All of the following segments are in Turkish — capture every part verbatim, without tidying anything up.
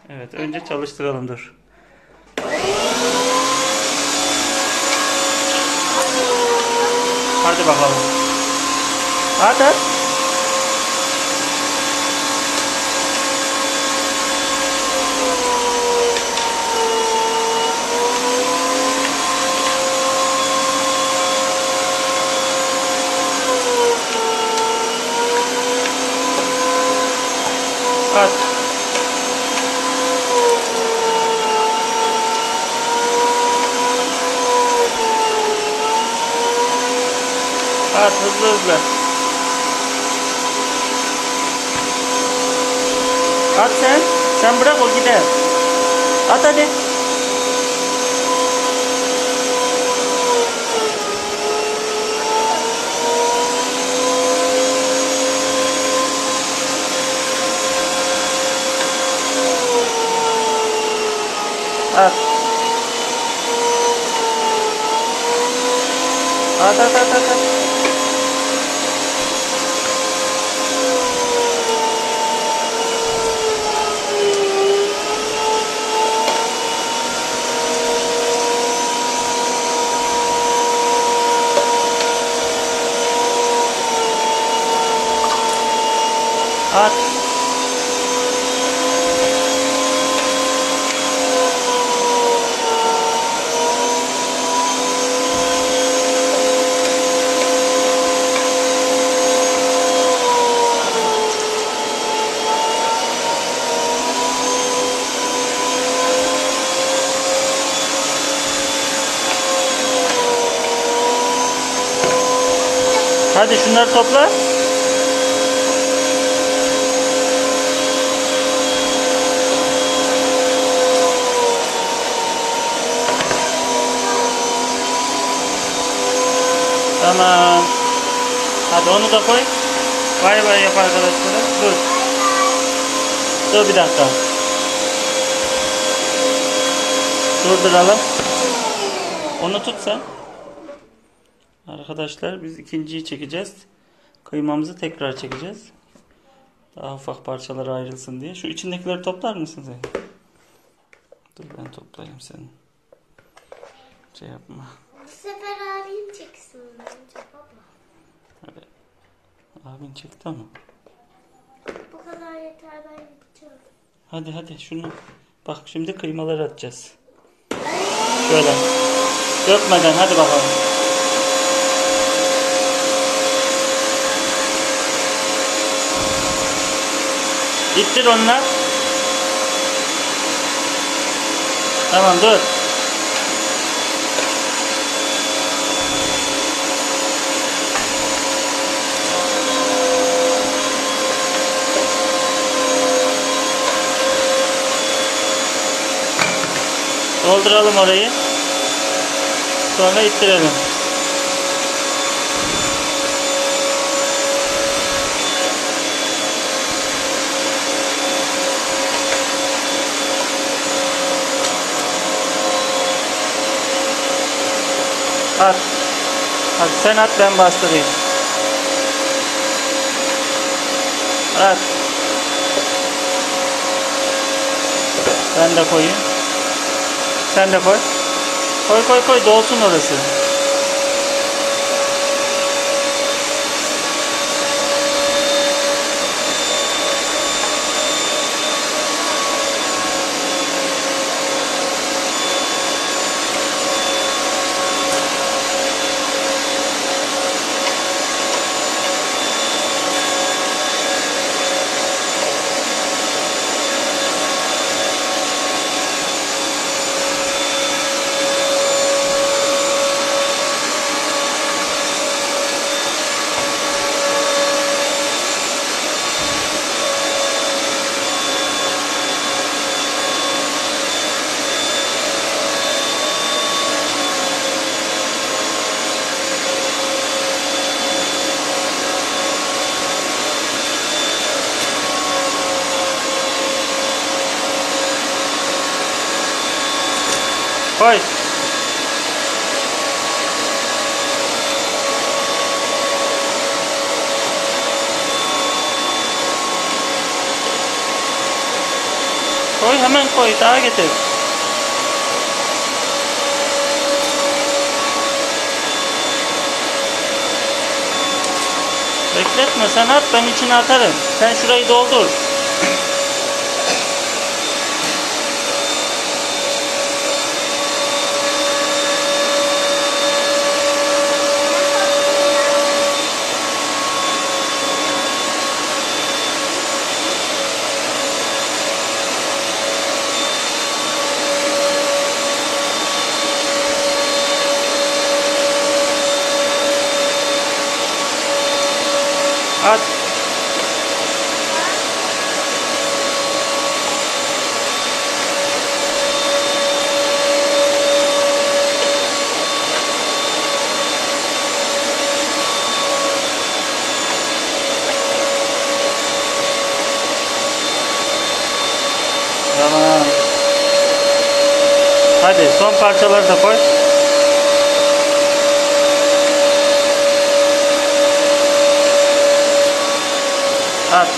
Evet, önce çalıştıralım dur. Hadi bakalım. Hadi. At. At hızlı hızlı. At sen. Sen bırak o gider. At hadi. At. At at at at. At. Hadi şunları topla. Tamam. Hadi onu da koy. Bay bay yap arkadaşlara. Dur. Dur bir dakika. Durduralım. Onu tut sen. Arkadaşlar biz ikinciyi çekeceğiz. Kıymamızı tekrar çekeceğiz. Daha ufak parçalara ayrılsın diye. Şu içindekileri toplar mısın sen? Dur ben toplayayım seni. Şey yapma. Bu sefer abim çeksin bence baba. Hadi. Abin çekti ama. Bu kadar yeter, ben yapacağım. Hadi hadi şunu. Bak şimdi kıymaları atacağız. Şöyle. Dökmeden hadi bakalım. İttir onlar. Tamam dur. Dolduralım orayı. Sonra ittirelim. At. Hadi sen at, ben bastırayım. At. Ben de koyayım. Sen de koy. Koy koy koy, dolsun orası. Koy. Koy, hemen koy, daha getir. Bekletme, sen at, ben içine atarım. Sen şurayı doldur. At. Tamam. Hadi son parçaları da koy. At.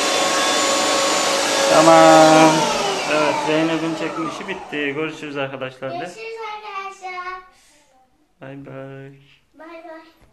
Tamam. Evet, Zeynep'in çekim işi bitti. Görüşürüz arkadaşlar. Görüşürüz arkadaşlar. Bay bay. Bay bay.